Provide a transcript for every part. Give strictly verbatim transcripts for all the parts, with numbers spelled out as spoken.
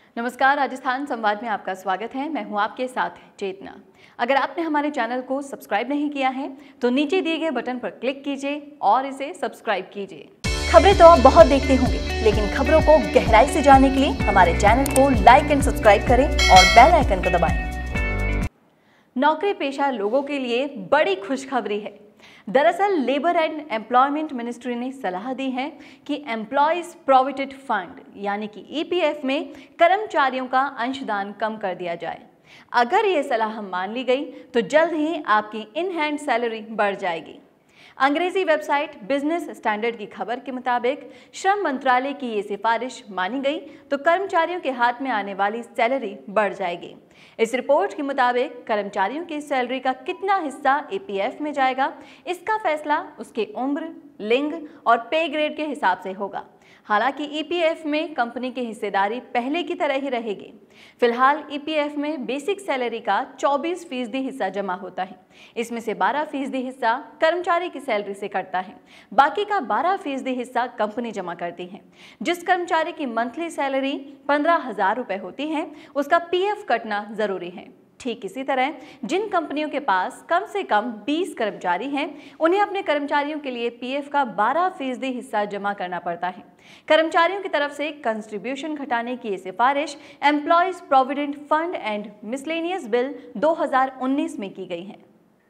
नमस्कार, राजस्थान संवाद में आपका स्वागत है। मैं हूं आपके साथ चेतना। अगर आपने हमारे चैनल को सब्सक्राइब नहीं किया है तो नीचे दिए गए बटन पर क्लिक कीजिए और इसे सब्सक्राइब कीजिए। खबरें तो आप बहुत देखते होंगे, लेकिन खबरों को गहराई से जानने के लिए हमारे चैनल को लाइक एंड सब्सक्राइब करें और बेल आइकन को दबाएं। नौकरी पेशा लोगों के लिए बड़ी खुशखबरी है। दरअसल लेबर एंड एम्प्लॉयमेंट मिनिस्ट्री ने सलाह दी है कि एम्प्लॉयज प्रोविडेंट फंड यानी कि ई पी एफ में कर्मचारियों का अंशदान कम कर दिया जाए। अगर ये सलाह मान ली गई तो जल्द ही आपकी इन हैंड सैलरी बढ़ जाएगी। अंग्रेजी वेबसाइट बिजनेस स्टैंडर्ड की खबर के मुताबिक श्रम मंत्रालय की ये सिफारिश मानी गई तो कर्मचारियों के हाथ में आने वाली सैलरी बढ़ जाएगी। इस रिपोर्ट के मुताबिक कर्मचारियों की सैलरी का कितना हिस्सा ए पी एफ में जाएगा, इसका फैसला उसके उम्र, लिंग और पे ग्रेड के हिसाब से होगा। हालांकि ई पी एफ में कंपनी की हिस्सेदारी पहले की तरह ही रहेगी। फिलहाल ई पी एफ में बेसिक सैलरी का चौबीस फीसदी हिस्सा जमा होता है। इसमें से बारह फीसदी हिस्सा कर्मचारी की सैलरी से कटता है। बाकी का बारह फीसदी हिस्सा कंपनी जमा करती है। जिस कर्मचारी की मंथली सैलरी पंद्रह हजार रुपए होती है उसका पी एफ कटना जरूरी है। ठीक इसी तरह जिन कंपनियों के पास कम से कम बीस कर्मचारी हैं, उन्हें अपने कर्मचारियों के लिए पी एफ का बारह फीसदी हिस्सा जमा करना पड़ता है। कर्मचारियों की तरफ से कंट्रीब्यूशन घटाने की ये सिफारिश employees provident fund and miscellaneous bill दो हज़ार उन्नीस में की गई है।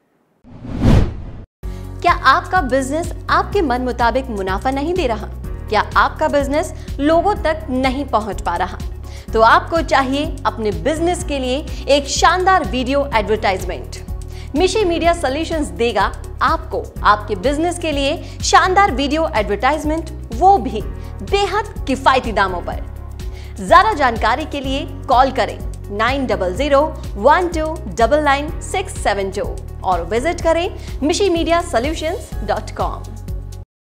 क्या आपका बिजनेस आपके मन मुताबिक मुनाफा नहीं दे रहा? क्या आपका बिजनेस लोगों तक नहीं पहुंच पा रहा? तो आपको चाहिए अपने बिजनेस के लिए एक शानदार video advertisement. Mishi media solutions देगा आपको आपके बिजनेस के लिए शानदार वीडियो एडवर्टाइजमेंट, वो भी बेहद किफायती दामों पर। ज्यादा जानकारी के लिए कॉल करें nine double zero one two double nine six seven two और विजिट करें Mishi media solutions dot com.